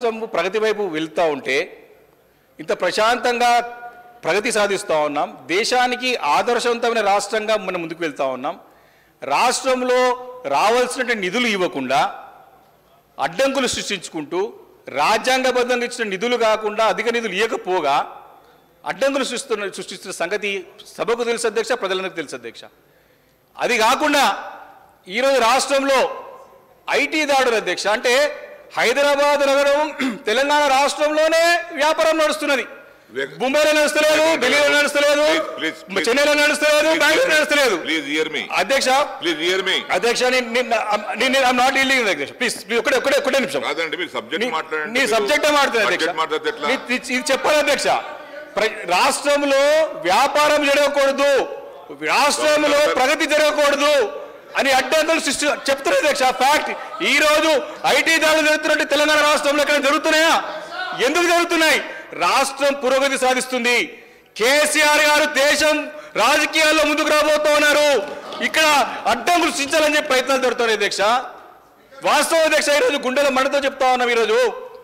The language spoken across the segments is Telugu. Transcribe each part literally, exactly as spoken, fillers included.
రాష్ట్రం ప్రగతి వైపు వెళ్తూ ఉంటే ఇంత ప్రశాంతంగా ప్రగతి సాధిస్తూ ఉన్నాం, దేశానికి ఆదర్శవంతమైన రాష్ట్రంగా మనం ముందుకు వెళ్తూ ఉన్నాం. రాష్ట్రంలో రావాల్సిన నిధులు ఇవ్వకుండా అడ్డంకులు సృష్టించుకుంటూ రాజ్యాంగబద్ధంగా ఇచ్చిన నిధులు కాకుండా అధిక నిధులు ఇవ్వకపోగా అడ్డంకులు సృష్టిస్తున్న సృష్టిస్తున్న సంగతి సభకు తెలుసు అధ్యక్ష, ప్రజలకు తెలుసు అధ్యక్ష. అది కాకుండా ఈరోజు రాష్ట్రంలో ఐటీ దాడులు అధ్యక్ష, అంటే హైదరాబాద్ నగరం తెలంగాణ రాష్ట్రంలోనే వ్యాపారం నడుస్తున్నది. ముంబైలో నడుస్తలేదు, ఢిల్లీలో నడుస్తలేదు, చెన్నైలో నడుస్తలేదు, బెంగళూరు నడుస్తలేదు. అధ్యక్ష అధ్యక్ష నాట్ డీలింగ్ అధ్యక్ష, ప్లీజ్ ఒకటే ఒకటే ఒకటే నిమిషం. నీ సబ్జెక్టే మాట్లాడుతుంది అధ్యక్ష, ఇది చెప్పాలి అధ్యక్ష. రాష్ట్రంలో వ్యాపారం జరగకూడదు, రాష్ట్రంలో ప్రగతి జరగకూడదు అని అడ్డంకులు సృష్టి చెప్తున్నారు అధ్యక్ష. ఫ్యాక్ట్ ఈ రోజు ఐటీ దాడులు జరుగుతున్నట్టు తెలంగాణ రాష్ట్రంలో ఎక్కడ జరుగుతున్నాయా? ఎందుకు జరుగుతున్నాయి? రాష్ట్రం పురోగతి సాధిస్తుంది. కేసీఆర్ గారు దేశం రాజకీయాల్లో ముందుకు రాబోతూ ఉన్నారు. ఇక్కడ అడ్డంకులు సృష్టించాలని చెప్పి ప్రయత్నాలు జరుగుతున్నాయి అధ్యక్ష. వాస్తవం అధ్యక్ష, ఈరోజు గుండెల మంటతో చెప్తా ఉన్నాం. ఈరోజు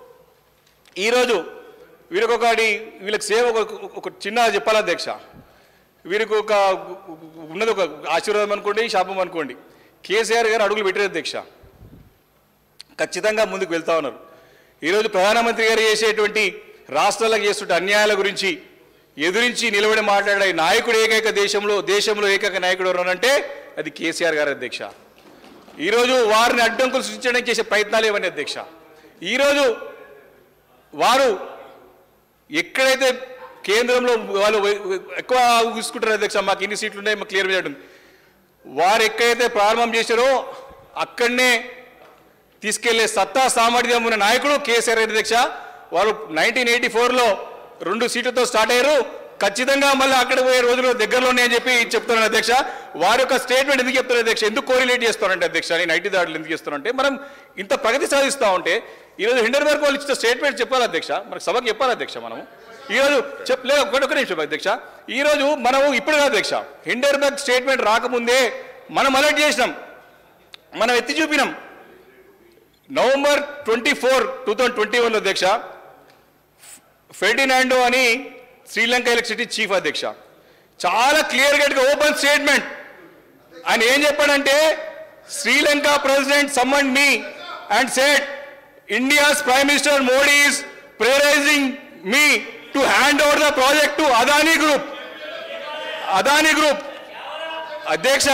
ఈరోజు వీరికి ఒకటి వీళ్ళకి సేవ ఒక చిన్న చెప్పాలి అధ్యక్ష. వీరికి ఒక ఉన్నది ఒక ఆశీర్వాదం అనుకోండి, శాపం అనుకోండి. కేసీఆర్ గారు అడుగులు పెట్టారు అధ్యక్ష, ఖచ్చితంగా ముందుకు వెళ్తా ఉన్నారు. ఈరోజు ప్రధానమంత్రి గారు చేసేటువంటి రాష్ట్రాలకు చేస్తుంటే అన్యాయాల గురించి ఎదురించి నిలబడి మాట్లాడే నాయకుడు ఏకైక దేశంలో దేశంలో ఏకైక నాయకుడు ఎవరంటే అది కేసీఆర్ గారు అధ్యక్ష. ఈరోజు వారిని అడ్డంకులు సృష్టించడానికి చేసే ప్రయత్నాలు ఏమని అధ్యక్ష. ఈరోజు వారు ఎక్కడైతే కేంద్రంలో వాళ్ళు ఎక్కువ తీసుకుంటారు అధ్యక్ష, మాకు ఎన్ని సీట్లు ఉన్నాయి మాకు క్లియర్ చేయడం, వారు ఎక్కడైతే ప్రారంభం చేశారో అక్కడనే తీసుకెళ్లే సత్తా సామర్థ్యం ఉన్న నాయకుడు కేసీఆర్ అధ్యక్ష. వారు నైన్టీన్ ఎయిటీ ఫోర్లో రెండు సీట్లతో స్టార్ట్ అయ్యారు. ఖచ్చితంగా మళ్ళీ అక్కడ పోయే రోజులు దగ్గరలో ఉన్నాయని చెప్పి చెప్తున్నాను అధ్యక్ష. వారి యొక్క స్టేట్మెంట్ ఎందుకు చెప్తారు అధ్యక్ష, ఎందుకు కోరిలేట్ చేస్తారంటే అధ్యక్ష, నేను ఐటీ దాడులు ఎందుకు చేస్తానంటే మనం ఇంత ప్రగతి సాధిస్తూ ఉంటే ఈరోజు హిండర్బర్గ్ వాళ్ళు ఇచ్చిన స్టేట్మెంట్ చెప్పాలి అధ్యక్ష, మనకు సభకు చెప్పాలి అధ్యక్ష. మనము ఈరోజు చెప్పలేదు ఒకటి ఒక నిమిషం అధ్యక్ష. ఈరోజు మనము ఇప్పుడు కాదు అధ్యక్ష, హిండర్బర్గ్ స్టేట్మెంట్ రాకముందే మనం అలర్ట్ చేసినాం, మనం ఎత్తి చూపినాం. November twenty four two thousand twenty వన్లో అధ్యక్ష ఫెర్డినాండో అని శ్రీలంక ఎలక్ట్రిసిటీ చీఫ్ అధ్యక్ష చాలా క్లియర్ కట్గా ఓపెన్ స్టేట్మెంట్ ఆయన ఏం చెప్పాడంటే, Sri Lanka president summoned me and said India's prime minister Modi is pressurising me to hand over the project to Adani group. Adani group అధ్యక్ష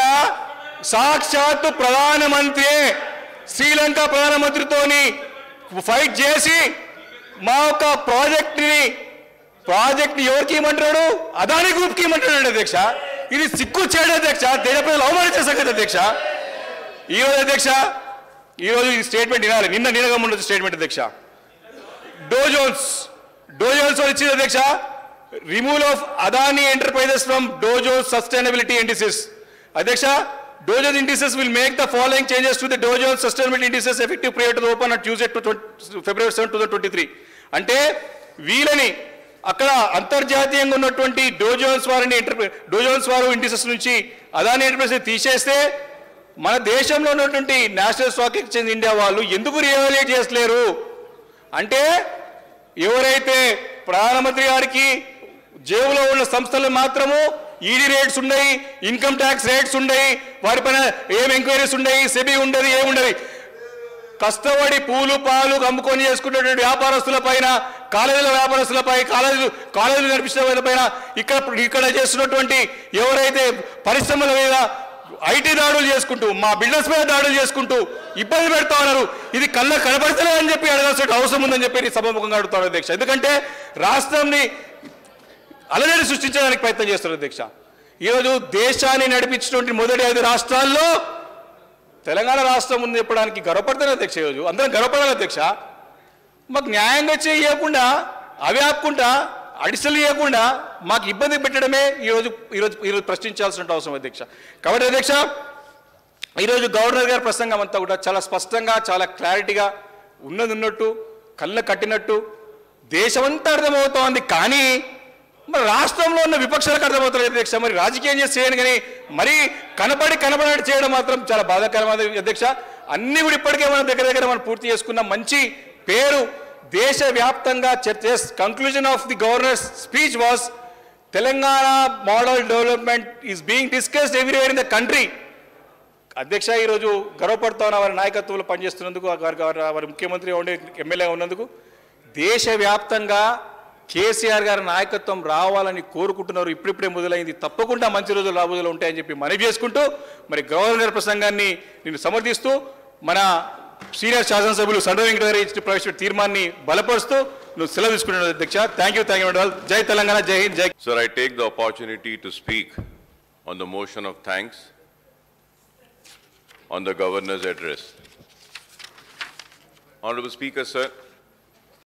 సాక్షాత్ ప్రధానమంత్రి శ్రీలంక ప్రధానమంత్రితోని ఫైట్ చేసి మా యొక్క ప్రాజెక్ట్ని ప్రాజెక్ట్ని ఎవరికి ఇవ్వమంటున్నాడు, అదానీ గ్రూప్కి ఇవ్వమంటున్నాడు అధ్యక్ష. ఇది సిక్కు చేయడం అధ్యక్ష, దేశ ప్రజలు అవమానించే సంగతి అధ్యక్ష. ఈరోజు అధ్యక్ష ఈరోజు ఈ స్టేట్మెంట్ వినాలి, నిన్న నిన్నగా ఉండొచ్చు స్టేట్మెంట్ అధ్యక్ష. డోజోన్స్ డోజోన్స్ ఇచ్చింది అధ్యక్ష, removal of Adani enterprises from Dow Jones sustainability indices. అధ్యక్ష Dow Jones indices will make the following changes to the Dow Jones sustainability indices effective prior to the open on Tuesday to February seventh twenty twenty-three. అంటే వీళ్ళని అక్కడ అంతర్జాతీయంగా ఉన్నటువంటి డో జోన్స్ వారిని డో జోన్స్ వారు ఇండిసెస్ నుంచి అదానీ ఎంటర్ప్రైజెస్ తీసేస్తే మన దేశంలో ఉన్నటువంటి నేషనల్ స్టాక్ ఎక్స్చేంజ్ ఇండియా వాళ్ళు ఎందుకు రియాలియేట్ చేస్తలేరు అంటే, ఎవరైతే ప్రధానమంత్రి గారికి జేబులో ఉన్న సంస్థలు మాత్రము ఈడీ రేట్స్ ఉన్నాయి, ఇన్కమ్ ట్యాక్స్ రేట్స్ ఉన్నాయి, వారిపైన ఏం ఎంక్వైరీస్ ఉన్నాయి, సెబీ ఉండదు, ఏముండదు. కష్టపడి పూలు పాలు అమ్ముకొని చేసుకున్నటువంటి వ్యాపారస్తుల పైన, కాలేజీల వ్యాపారస్తులపై, కాలేజీ కాలేజీలు నడిపించిన వాళ్ళ పైన, ఇక్కడ ఇక్కడ చేస్తున్నటువంటి ఎవరైతే పరిశ్రమల మీద ఐటీ దాడులు చేసుకుంటూ, మా బిజినెస్ మీద దాడులు చేసుకుంటూ ఇబ్బంది పెడతా ఉన్నారు. ఇది కళ్ళ కనబడతలేదని చెప్పి అడగాల్సిన అవసరం ఉందని చెప్పి సభాముఖంగా అడుగుతారు అధ్యక్ష. ఎందుకంటే రాష్ట్రాన్ని అలజడి సృష్టించడానికి ప్రయత్నం చేస్తారు అధ్యక్ష. ఈరోజు దేశాన్ని నడిపించినటువంటి మొదటి ఐదు రాష్ట్రాల్లో తెలంగాణ రాష్ట్రం ఉంది చెప్పడానికి గర్వపడతారు అధ్యక్ష. ఈరోజు అందరం గర్వపడాలి అధ్యక్ష. మాకు న్యాయంగా చేయకుండా అవి ఆపుకుంటా అడిషనల్ ఇవ్వకుండా మాకు ఇబ్బంది పెట్టడమే ఈరోజు ఈరోజు ఈరోజు ప్రశ్నించాల్సిన అవసరం అధ్యక్ష. కాబట్టి అధ్యక్ష ఈరోజు గవర్నర్ గారి ప్రసంగం అంతా కూడా చాలా స్పష్టంగా, చాలా క్లారిటీగా ఉన్నది ఉన్నట్టు కళ్ళ కట్టినట్టు దేశమంతా అర్థమవుతోంది. కానీ మరి రాష్ట్రంలో ఉన్న విపక్షాలకు అర్థమవుతుంది అధ్యక్ష. మరి రాజకీయం చేసి చేయను కానీ మరి కనపడి కనపడి చేయడం మాత్రం చాలా బాధాకరమైన అధ్యక్ష. అన్ని కూడా ఇప్పటికే మనం దగ్గర దగ్గర మనం పూర్తి చేసుకున్న మంచి పేరు దేశవ్యాప్తంగా చర్చ conclusion of the governor's speech was Telangana model development is being discussed everywhere in the country. అధ్యక్ష, ఈరోజు గర్వపడుతూ ఉన్న వారి నాయకత్వంలో పనిచేస్తున్నందుకు, వారి వారి ముఖ్యమంత్రి ఉండే ఎమ్మెల్యే ఉన్నందుకు, దేశవ్యాప్తంగా కేసీఆర్ గారి నాయకత్వం రావాలని కోరుకుంటున్నారు. ఇప్పుడిప్పుడే మొదలైంది, తప్పకుండా మంచి రోజులు రాబోజులు ఉంటాయని చెప్పి మనవి చేసుకుంటూ, మరి గవర్నర్ గారి ప్రసంగాన్ని నేను సమర్థిస్తూ, మన సీనియర్ శాసనసభ్యులు సండ్ర వెంకటగారి ఇచ్చిన ప్రవేశపెట్టిన తీర్మాన్ని బలపరుస్తూ నువ్వు సెలవు తీసుకుంటున్నావు అధ్యక్ష. థ్యాంక్ యూ థ్యాంక్ యూ జై తెలంగాణ, జై హింద్, జై. Sir, I take the opportunity to speak on the motion of thanks on the Governor's address. Honorable Speaker, sir.